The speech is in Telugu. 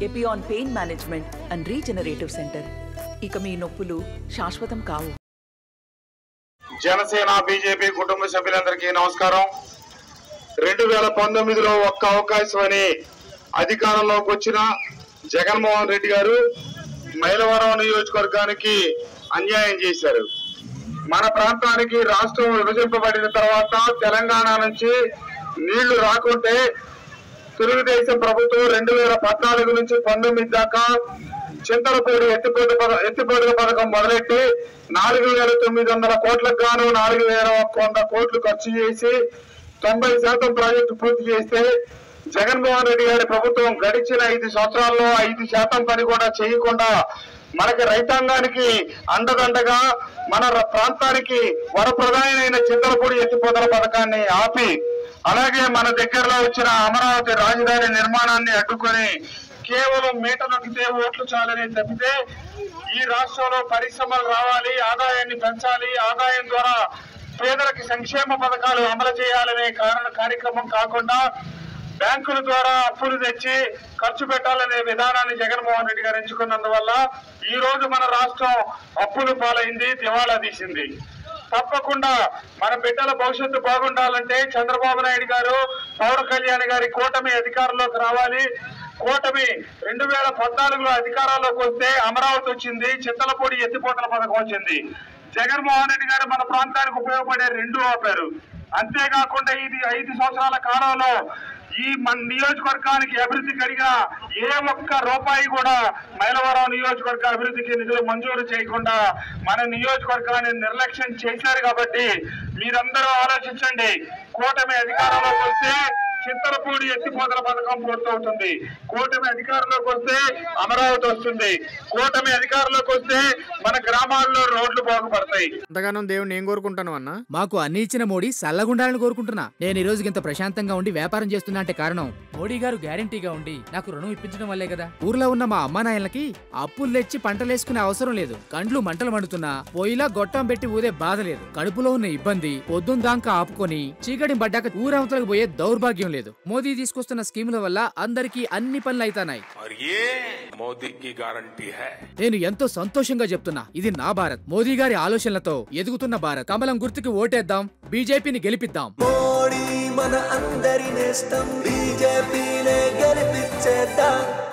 Epione pain management and regenerative centre. ఇక మీ నొప్పులు శాశ్వతం కావు. జనసేన బీజేపీ కుటుంబ సభ్యులందరికీ నమస్కారం. 2019లో ఒక్క అవకాశం అని అధికారంలోకి వచ్చిన జగన్మోహన్ రెడ్డి గారు మైలవరం నియోజకవర్గానికి అన్యాయం చేశారు. మన ప్రాంతానికి రాష్ట్రం విభజింపబడిన తర్వాత తెలంగాణ నుంచి నీళ్లు రాకుంటే తెలుగుదేశం ప్రభుత్వం 2014 నుంచి 19 దాకా చింతలపూడి ఎత్తిపోతల పథకం మొదలెట్టి 4,900 కోట్లకు గాను 4,100 కోట్లు ఖర్చు చేసి 90% ప్రాజెక్టు పూర్తి చేస్తే జగన్మోహన్ రెడ్డి గారి ప్రభుత్వం గడిచిన 5 సంవత్సరాల్లో 5% పని కూడా చేయకుండా మనకి రైతాంగానికి అండదండగా మన ప్రాంతానికి వరప్రధానమైన చింతలపూడి ఎత్తిపోతల పథకాన్ని ఆపి, అలాగే మన దగ్గరలో వచ్చిన అమరావతి రాజధాని నిర్మాణాన్ని అడ్డుకొని కేవలం మీట నొక్కితే ఓట్లు చాలని తప్పితే ఈ రాష్ట్రంలో పరిశ్రమలు రావాలి, ఆదాయాన్ని పెంచాలి, ఆదాయం ద్వారా పేదలకు సంక్షేమ పథకాలు అమలు చేయాలనే కార్యక్రమం కాకుండా బ్యాంకుల ద్వారా అప్పులు తెచ్చి ఖర్చు పెట్టాలనే విధానాన్ని జగన్మోహన్ రెడ్డి గారు ఎంచుకున్నందువల్ల ఈ రోజు మన రాష్ట్రం అప్పులు పాలైంది, దివాళా తీసింది. తప్పకుండా మన బిడ్డల భవిష్యత్తు బాగుండాలంటే చంద్రబాబు నాయుడు గారు, పవన్ కళ్యాణ్ గారి కూటమి అధికారంలోకి రావాలి. కూటమి 2014లో అధికారంలోకి వస్తే అమరావతి వచ్చింది, చింతలపూడి ఎత్తిపోతల పథకం వచ్చింది. జగన్మోహన్ రెడ్డి గారు మన ప్రాంతానికి ఉపయోగపడే 2 ఆపారు. అంతేకాకుండా ఇది 5 సంవత్సరాల కాలంలో ఈ మన నియోజకవర్గానికి అభివృద్ధి కడిగా ఏ ఒక్క రూపాయి కూడా మైలవరం నియోజకవర్గ అభివృద్ధికి నిధులు మంజూరు చేయకుండా మన నియోజకవర్గాన్ని నిర్లక్ష్యం చేశారు. కాబట్టి మీరందరూ ఆలోచించండి. కూటమి అధికారంలోకి వస్తే చింతలపూడి ఎత్తిపోతల పథకం పూర్తవుతుంది. కూటమి అధికారంలోకి వస్తే అమరావతి వస్తుంది. కూటమి అధికారంలోకి వస్తే మన గ్రామాల్లో రోడ్లు బాగుపడతాయి. అంతగానో దేవుని ఏం కోరుకుంటాను అన్న? మాకు అన్ని ఇచ్చిన మోడీ సల్లగుండాలని కోరుకుంటున్నా. నేను ఈ రోజుకి ఇంత ప్రశాంతంగా ఉండి వ్యాపారం చేస్తున్నా అంటే కారణం మోడీ గారు గ్యారంటీగా ఉండి నాకు రుణం ఇప్పించడం వల్లే కదా. ఊర్లో ఉన్న మా అమ్మా నాయనలకి అప్పులు తెచ్చి పంటలేసుకునే అవసరం లేదు. కండ్లు మంటలు మండుతున్నా పొయ్యిలా గొట్టం పెట్టి ఊదే బాధ లేదు. కడుపులో ఉన్న ఇబ్బంది పొద్దుందాకా ఆపుకొని చీకటి పడ్డాక ఊరవతలకు పోయే దౌర్భాగ్యం లేదు. మోదీ తీసుకొస్తున్న స్కీముల వల్ల అందరికీ అన్ని పనులు అయితానాయి. నేను ఎంతో సంతోషంగా చెప్తున్నా, ఇది నా భారత్. మోదీ గారి ఆలోచనలతో ఎదుగుతున్న భారత్. కమలం గుర్తుకి ఓటేద్దాం, బీజేపీని గెలిపిద్దాం. మోడీ మన అందరి నేస్తం, బీజేపీనే గెలిపించేద్దాం.